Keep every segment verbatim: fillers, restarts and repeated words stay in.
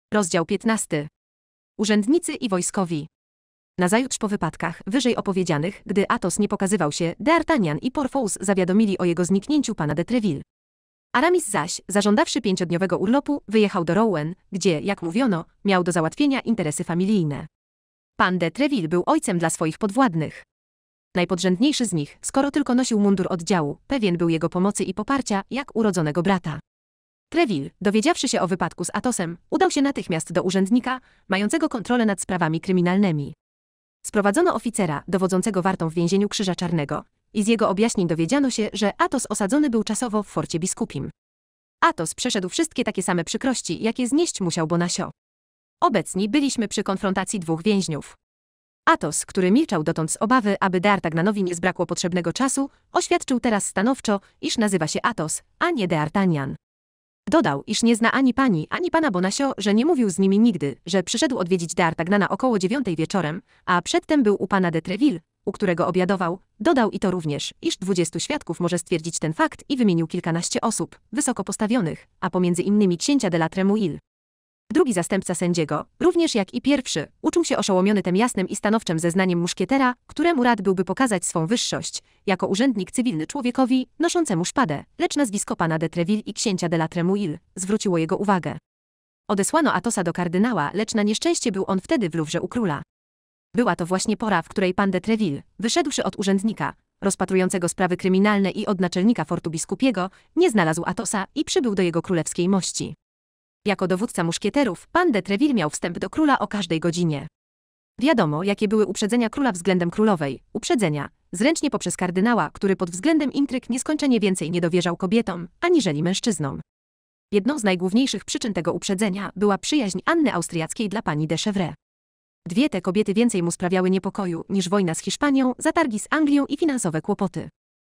Rozdział piętnasty. Urzędnicy i wojskowi. Nazajutrz po wypadkach, wyżej opowiedzianych, gdy Athos nie pokazywał się, D'Artagnan i Porthos zawiadomili o jego zniknięciu pana de Treville. Aramis zaś, zażądawszy pięciodniowego urlopu, wyjechał do Rouen, gdzie, jak mówiono, miał do załatwienia interesy familijne. Pan de Treville był ojcem dla swoich podwładnych. Najpodrzędniejszy z nich, skoro tylko nosił mundur oddziału, pewien był jego pomocy i poparcia, jak urodzonego brata. Treville, dowiedziawszy się o wypadku z Athosem, udał się natychmiast do urzędnika, mającego kontrolę nad sprawami kryminalnymi. Sprowadzono oficera, dowodzącego wartą w więzieniu Krzyża Czarnego, i z jego objaśnień dowiedziano się, że Athos osadzony był czasowo w forcie biskupim. Athos przeszedł wszystkie takie same przykrości, jakie znieść musiał Bonacieux. Obecni byliśmy przy konfrontacji dwóch więźniów. Athos, który milczał dotąd z obawy, aby D'Artagnanowi nie zbrakło potrzebnego czasu, oświadczył teraz stanowczo, iż nazywa się Athos, a nie D'Artagnan. Dodał, iż nie zna ani pani, ani pana Bonacieux, że nie mówił z nimi nigdy, że przyszedł odwiedzić D'Artagnana około dziewiątej wieczorem, a przedtem był u pana de Treville, u którego obiadował. Dodał i to również, iż dwudziestu świadków może stwierdzić ten fakt i wymienił kilkanaście osób, wysoko postawionych, a pomiędzy innymi księcia de la Tremouille. Drugi zastępca sędziego, również jak i pierwszy, uczuł się oszołomiony tem jasnym i stanowczym zeznaniem muszkietera, któremu rad byłby pokazać swą wyższość, jako urzędnik cywilny człowiekowi, noszącemu szpadę, lecz nazwisko pana de Treville i księcia de la Tremouille zwróciło jego uwagę. Odesłano Athosa do kardynała, lecz na nieszczęście był on wtedy w Louvre u króla. Była to właśnie pora, w której pan de Treville, wyszedłszy od urzędnika, rozpatrującego sprawy kryminalne i od naczelnika fortu biskupiego, nie znalazł Athosa i przybył do jego królewskiej mości. Jako dowódca muszkieterów, pan de Treville miał wstęp do króla o każdej godzinie. Wiadomo, jakie były uprzedzenia króla względem królowej, uprzedzenia, zręcznie poprzez kardynała, który pod względem intryg nieskończenie więcej nie dowierzał kobietom, aniżeli mężczyznom. Jedną z najgłówniejszych przyczyn tego uprzedzenia była przyjaźń Anny Austriackiej dla pani de Chevreuse. Dwie te kobiety więcej mu sprawiały niepokoju niż wojna z Hiszpanią, zatargi z Anglią i finansowe kłopoty.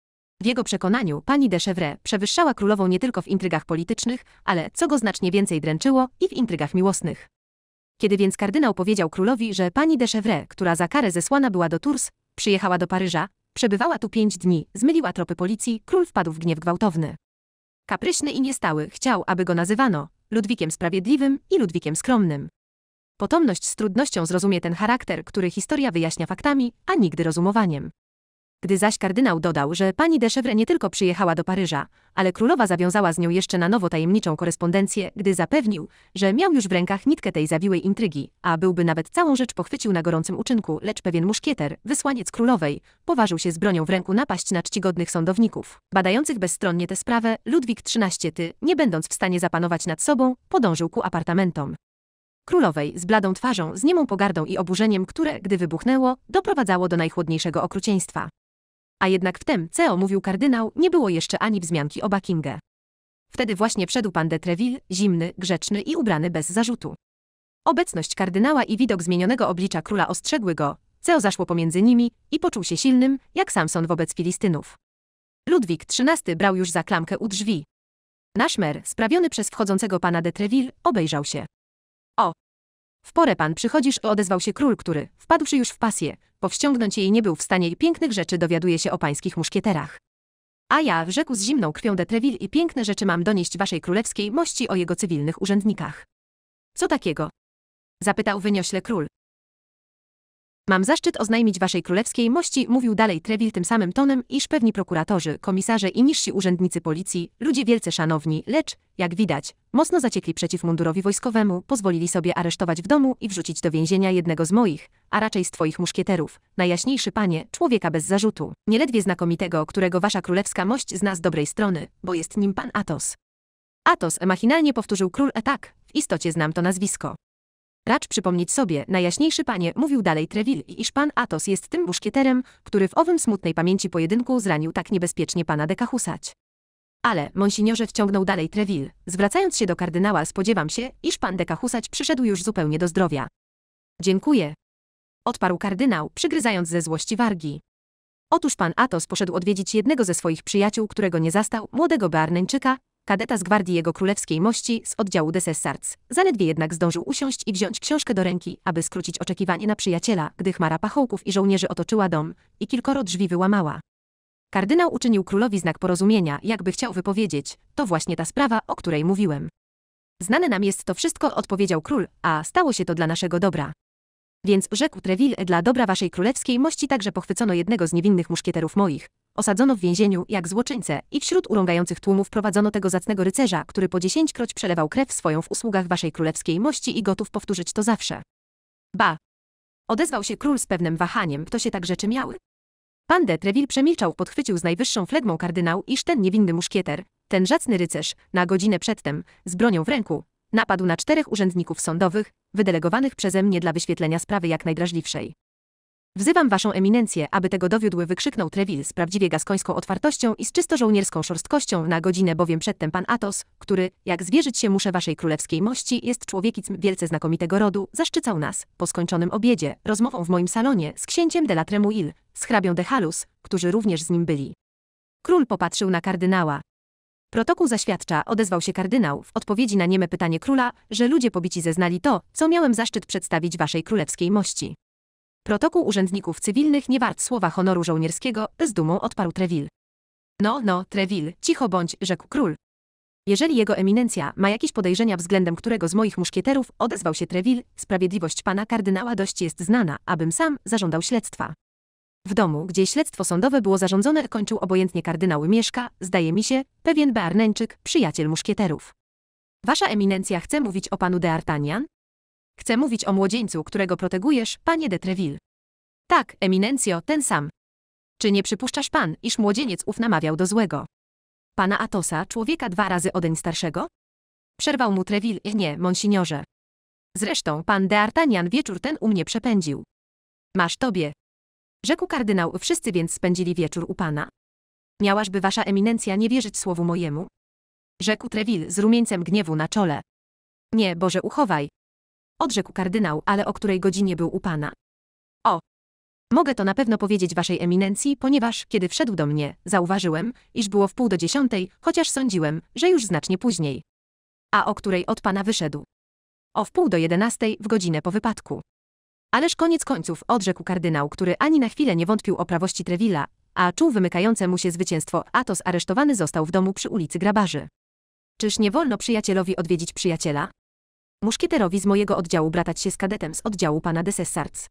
W jego przekonaniu pani de Chevreuse przewyższała królową nie tylko w intrygach politycznych, ale, co go znacznie więcej dręczyło, i w intrygach miłosnych. Kiedy więc kardynał powiedział królowi, że pani de Chevreuse, która za karę zesłana była do Tours, przyjechała do Paryża, przebywała tu pięć dni, zmyliła tropy policji, król wpadł w gniew gwałtowny. Kapryśny i niestały, chciał, aby go nazywano Ludwikiem Sprawiedliwym i Ludwikiem Skromnym. Potomność z trudnością zrozumie ten charakter, który historia wyjaśnia faktami, a nigdy rozumowaniem. Gdy zaś kardynał dodał, że pani de Chevreuse nie tylko przyjechała do Paryża, ale królowa zawiązała z nią jeszcze na nowo tajemniczą korespondencję, gdy zapewnił, że miał już w rękach nitkę tej zawiłej intrygi, a byłby nawet całą rzecz pochwycił na gorącym uczynku, lecz pewien muszkieter, wysłaniec królowej, poważył się z bronią w ręku napaść na czcigodnych sądowników, badających bezstronnie tę sprawę. Ludwik trzynasty, nie będąc w stanie zapanować nad sobą, podążył ku apartamentom królowej z bladą twarzą, z niemą pogardą i oburzeniem, które, gdy wybuchnęło, doprowadzało do najchłodniejszego okrucieństwa. A jednak wtem, co mówił kardynał, nie było jeszcze ani wzmianki o Buckinghamie. Wtedy właśnie wszedł pan de Treville, zimny, grzeczny i ubrany bez zarzutu. Obecność kardynała i widok zmienionego oblicza króla ostrzegły go, co zaszło pomiędzy nimi, i poczuł się silnym, jak Samson wobec Filistynów. Ludwik trzynasty brał już za klamkę u drzwi. Nasz mer, sprawiony przez wchodzącego pana de Treville, obejrzał się. O! W porę pan przychodzisz, odezwał się król, który, wpadłszy już w pasję, powściągnąć jej nie był w stanie i pięknych rzeczy dowiaduje się o pańskich muszkieterach. A ja, rzekł z zimną krwią de Treville, i piękne rzeczy mam donieść waszej królewskiej mości o jego cywilnych urzędnikach. Co takiego? Zapytał wyniośle król. Mam zaszczyt oznajmić waszej królewskiej mości, mówił dalej Treville tym samym tonem, iż pewni prokuratorzy, komisarze i niżsi urzędnicy policji, ludzie wielce szanowni, lecz, jak widać, mocno zaciekli przeciw mundurowi wojskowemu, pozwolili sobie aresztować w domu i wrzucić do więzienia jednego z moich, a raczej z twoich muszkieterów, najjaśniejszy panie, człowieka bez zarzutu, nieledwie znakomitego, którego wasza królewska mość zna z dobrej strony, bo jest nim pan Athos. Athos, machinalnie powtórzył król, e tak, w istocie znam to nazwisko. Racz przypomnieć sobie, najjaśniejszy panie, mówił dalej Treville, iż pan Athos jest tym muszkieterem, który w owym smutnej pamięci pojedynku zranił tak niebezpiecznie pana de Cahusać. Ale, monsignorze, wciągnął dalej Treville, zwracając się do kardynała, spodziewam się, iż pan de Cahusać przyszedł już zupełnie do zdrowia. Dziękuję. Odparł kardynał, przygryzając ze złości wargi. Otóż pan Athos poszedł odwiedzić jednego ze swoich przyjaciół, którego nie zastał, młodego Bearneńczyka, kadeta z gwardii jego królewskiej mości z oddziału de Cessards. Zaledwie jednak zdążył usiąść i wziąć książkę do ręki, aby skrócić oczekiwanie na przyjaciela, gdy chmara pachołków i żołnierzy otoczyła dom i kilkoro drzwi wyłamała. Kardynał uczynił królowi znak porozumienia, jakby chciał wypowiedzieć, to właśnie ta sprawa, o której mówiłem. Znane nam jest to wszystko, odpowiedział król, a stało się to dla naszego dobra. Więc rzekł Treville, dla dobra waszej królewskiej mości także pochwycono jednego z niewinnych muszkieterów moich, osadzono w więzieniu jak złoczyńcę i wśród urągających tłumów prowadzono tego zacnego rycerza, który po dziesięćkroć przelewał krew swoją w usługach waszej królewskiej mości i gotów powtórzyć to zawsze. Ba! Odezwał się król z pewnym wahaniem, kto się tak rzeczy miały? Pan de Treville przemilczał, podchwycił z najwyższą flegmą kardynał, iż ten niewinny muszkieter, ten zacny rycerz, na godzinę przedtem, z bronią w ręku, napadł na czterech urzędników sądowych, wydelegowanych przeze mnie dla wyświetlenia sprawy jak najdrażliwszej. Wzywam waszą eminencję, aby tego dowiódł, wykrzyknął Treville z prawdziwie gaskońską otwartością i z czysto żołnierską szorstkością, na godzinę bowiem przedtem pan Athos, który, jak zwierzyć się muszę waszej królewskiej mości, jest człowiekicm wielce znakomitego rodu, zaszczycał nas, po skończonym obiedzie, rozmową w moim salonie z księciem de la Tremouille, z hrabią de Halus, którzy również z nim byli. Król popatrzył na kardynała. Protokół zaświadcza, odezwał się kardynał, w odpowiedzi na nieme pytanie króla, że ludzie pobici zeznali to, co miałem zaszczyt przedstawić waszej królewskiej mości. Protokół urzędników cywilnych nie wart słowa honoru żołnierskiego, z dumą odparł Treville. No, no, Treville, cicho bądź, rzekł król. Jeżeli jego eminencja ma jakieś podejrzenia względem którego z moich muszkieterów, odezwał się Treville, sprawiedliwość pana kardynała dość jest znana, abym sam zażądał śledztwa. W domu, gdzie śledztwo sądowe było zarządzone, kończył obojętnie kardynał mieszka, zdaje mi się, pewien Bearneńczyk, przyjaciel muszkieterów. Wasza eminencja chce mówić o panu D'Artagnan? Chcę mówić o młodzieńcu, którego protegujesz, panie de Treville. Tak, eminencjo, ten sam. Czy nie przypuszczasz pan, iż młodzieniec ów namawiał do złego? Pana Athosa, człowieka dwa razy odeń starszego? Przerwał mu Treville, nie, monsignorze. Zresztą, pan D'Artagnan wieczór ten u mnie przepędził. Masz tobie. Rzekł kardynał, wszyscy więc spędzili wieczór u pana? Miałażby wasza eminencja nie wierzyć słowu mojemu? Rzekł Treville z rumieńcem gniewu na czole. Nie, Boże uchowaj. Odrzekł kardynał, ale o której godzinie był u pana? O! Mogę to na pewno powiedzieć waszej eminencji, ponieważ, kiedy wszedł do mnie, zauważyłem, iż było w pół do dziesiątej, chociaż sądziłem, że już znacznie później. A o której od pana wyszedł? O wpół do jedenastej, w godzinę po wypadku. Ależ koniec końców, odrzekł kardynał, który ani na chwilę nie wątpił o prawości Trevilla, a czuł wymykające mu się zwycięstwo. Athos aresztowany został w domu przy ulicy Grabarzy. Czyż nie wolno przyjacielowi odwiedzić przyjaciela? Muszkieterowi z mojego oddziału bratać się z kadetem z oddziału pana de Cessarts.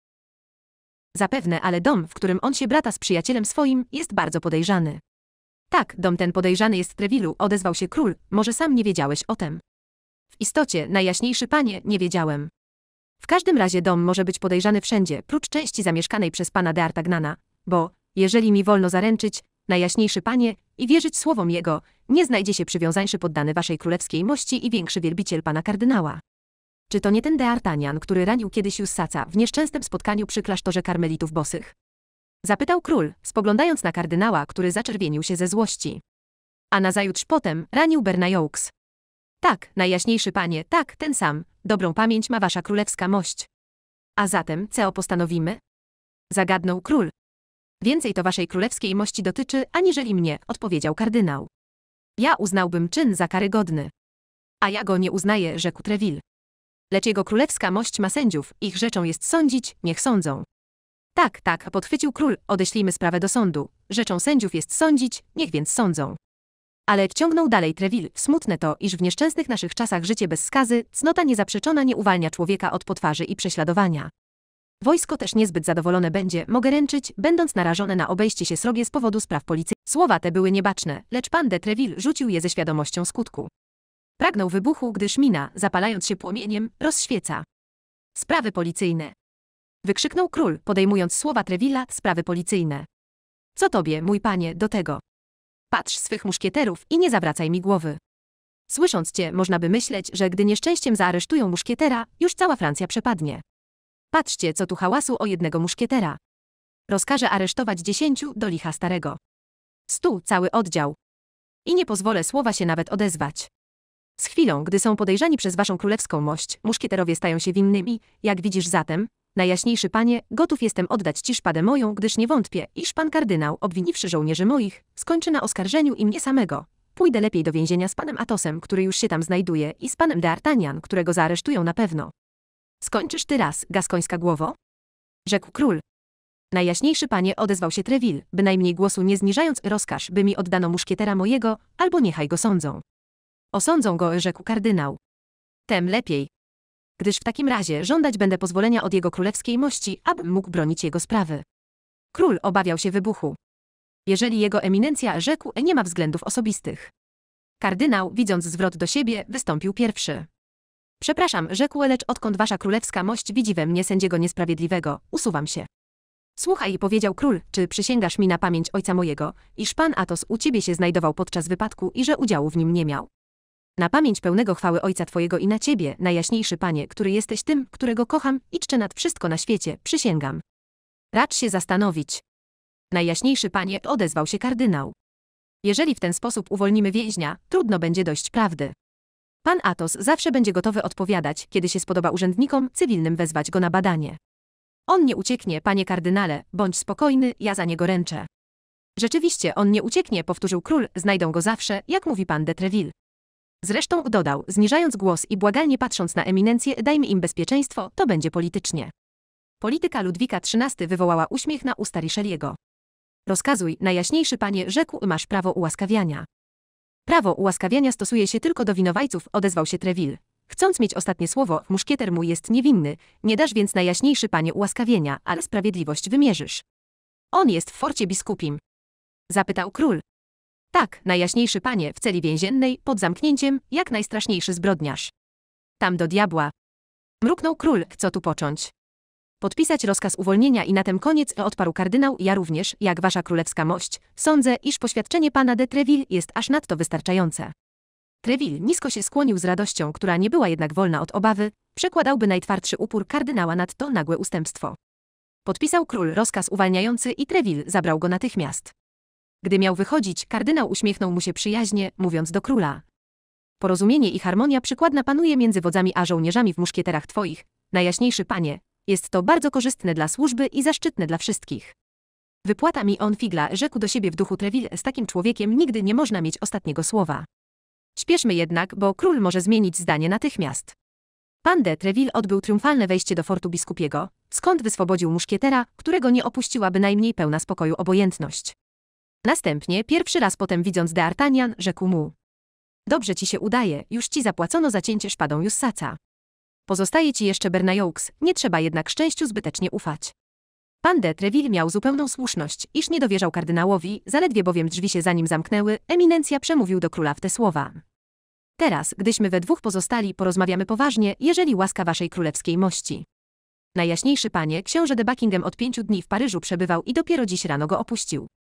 Zapewne, ale dom, w którym on się brata z przyjacielem swoim, jest bardzo podejrzany. Tak, dom ten podejrzany jest Treville'u, odezwał się król, może sam nie wiedziałeś o tem. W istocie, najjaśniejszy panie, nie wiedziałem. W każdym razie dom może być podejrzany wszędzie, prócz części zamieszkanej przez pana D'Artagnana, bo, jeżeli mi wolno zaręczyć, najjaśniejszy panie, i wierzyć słowom jego, nie znajdzie się przywiązańszy poddany waszej królewskiej mości i większy wielbiciel pana kardynała. Czy to nie ten D'Artagnan, który ranił kiedyś Jussaca w nieszczęsnym spotkaniu przy klasztorze karmelitów bosych? Zapytał król, spoglądając na kardynała, który zaczerwienił się ze złości. A nazajutrz potem ranił Bernayeux. Tak, najjaśniejszy panie, tak, ten sam, dobrą pamięć ma wasza królewska mość. A zatem, co postanowimy? Zagadnął król. Więcej to waszej królewskiej mości dotyczy, aniżeli mnie, odpowiedział kardynał. Ja uznałbym czyn za karygodny. A ja go nie uznaję, rzekł Treville. Lecz jego królewska mość ma sędziów, ich rzeczą jest sądzić, niech sądzą. Tak, tak, podchwycił król, odeślijmy sprawę do sądu. Rzeczą sędziów jest sądzić, niech więc sądzą. Ale ciągnął dalej Treville, smutne to, iż w nieszczęsnych naszych czasach życie bez skazy, cnota niezaprzeczona nie uwalnia człowieka od potwarzy i prześladowania. Wojsko też niezbyt zadowolone będzie, mogę ręczyć, będąc narażone na obejście się srogie z powodu spraw policyjnych. Słowa te były niebaczne, lecz pan de Treville rzucił je ze świadomością skutku. Pragnął wybuchu, gdyż mina, zapalając się płomieniem, rozświeca. Sprawy policyjne. Wykrzyknął król, podejmując słowa Trevilla, sprawy policyjne. Co tobie, mój panie, do tego? Patrz swych muszkieterów i nie zawracaj mi głowy. Słysząc cię, można by myśleć, że gdy nieszczęściem zaaresztują muszkietera, już cała Francja przepadnie. Patrzcie, co tu hałasu o jednego muszkietera. Rozkaże aresztować dziesięciu do licha starego. Stu, cały oddział. I nie pozwolę słowa się nawet odezwać. Z chwilą, gdy są podejrzani przez waszą królewską mość, muszkieterowie stają się winnymi, jak widzisz zatem, najjaśniejszy panie, gotów jestem oddać ci szpadę moją, gdyż nie wątpię, iż pan kardynał, obwiniwszy żołnierzy moich, skończy na oskarżeniu i mnie samego. Pójdę lepiej do więzienia z panem Athosem, który już się tam znajduje, i z panem D'Artagnan, którego zaaresztują na pewno. Skończysz ty raz, gaskońska głowo? Rzekł król. Najjaśniejszy panie, odezwał się Treville, bynajmniej głosu nie zniżając, rozkaż, by mi oddano muszkietera mojego, albo niechaj go sądzą. Osądzą go, rzekł kardynał. Tem lepiej. Gdyż w takim razie żądać będę pozwolenia od jego królewskiej mości, abym mógł bronić jego sprawy. Król obawiał się wybuchu. Jeżeli jego eminencja rzekł, nie ma względów osobistych. Kardynał, widząc zwrot do siebie, wystąpił pierwszy. Przepraszam, rzekł, lecz odkąd wasza królewska mość widzi we mnie sędziego niesprawiedliwego, usuwam się. Słuchaj, powiedział król, czy przysięgasz mi na pamięć ojca mojego, iż pan Atos u ciebie się znajdował podczas wypadku i że udziału w nim nie miał? Na pamięć pełnego chwały ojca twojego i na ciebie, najjaśniejszy panie, który jesteś tym, którego kocham i czczę nad wszystko na świecie, przysięgam. Racz się zastanowić. Najjaśniejszy panie, odezwał się kardynał. Jeżeli w ten sposób uwolnimy więźnia, trudno będzie dojść prawdy. Pan Atos zawsze będzie gotowy odpowiadać, kiedy się spodoba urzędnikom cywilnym wezwać go na badanie. On nie ucieknie, panie kardynale, bądź spokojny, ja za niego ręczę. Rzeczywiście, on nie ucieknie, powtórzył król, znajdą go zawsze, jak mówi pan de Treville. Zresztą dodał, zniżając głos i błagalnie patrząc na eminencję, dajmy im bezpieczeństwo, to będzie politycznie. Polityka Ludwika trzynastego wywołała uśmiech na usta Richelieu'ego. Rozkazuj, najjaśniejszy panie, rzekł, masz prawo ułaskawiania. Prawo ułaskawiania stosuje się tylko do winowajców, odezwał się Treville. Chcąc mieć ostatnie słowo, muszkieter mój jest niewinny, nie dasz więc najjaśniejszy panie ułaskawienia, ale sprawiedliwość wymierzysz. On jest w forcie biskupim. Zapytał król. Tak, najjaśniejszy panie, w celi więziennej, pod zamknięciem, jak najstraszniejszy zbrodniarz. Tam do diabła. Mruknął król, co tu począć? Podpisać rozkaz uwolnienia i na tem koniec, odparł kardynał, ja również, jak wasza królewska mość, sądzę, iż poświadczenie pana de Treville jest aż nadto wystarczające. Treville nisko się skłonił z radością, która nie była jednak wolna od obawy, przekładałby najtwardszy upór kardynała nad to nagłe ustępstwo. Podpisał król rozkaz uwalniający i Treville zabrał go natychmiast. Gdy miał wychodzić, kardynał uśmiechnął mu się przyjaźnie, mówiąc do króla. Porozumienie i harmonia przykładna panuje między wodzami a żołnierzami w muszkieterach twoich, najjaśniejszy panie, jest to bardzo korzystne dla służby i zaszczytne dla wszystkich. Wypłata mi on figla, rzekł do siebie w duchu Treville, z takim człowiekiem nigdy nie można mieć ostatniego słowa. Śpieszmy jednak, bo król może zmienić zdanie natychmiast. Pan de Treville odbył triumfalne wejście do fortu biskupiego, skąd wyswobodził muszkietera, którego nie opuściła bynajmniej pełna spokoju obojętność. Następnie, pierwszy raz potem widząc D'Artagnan, rzekł mu. Dobrze ci się udaje, już ci zapłacono za cięcie szpadą Jussaca. Pozostaje ci jeszcze Bernayeux, nie trzeba jednak szczęściu zbytecznie ufać. Pan de Treville miał zupełną słuszność, iż nie dowierzał kardynałowi, zaledwie bowiem drzwi się za nim zamknęły, eminencja przemówił do króla w te słowa. Teraz, gdyśmy we dwóch pozostali, porozmawiamy poważnie, jeżeli łaska waszej królewskiej mości. Najjaśniejszy panie, książę de Buckingham od pięciu dni w Paryżu przebywał i dopiero dziś rano go opuścił.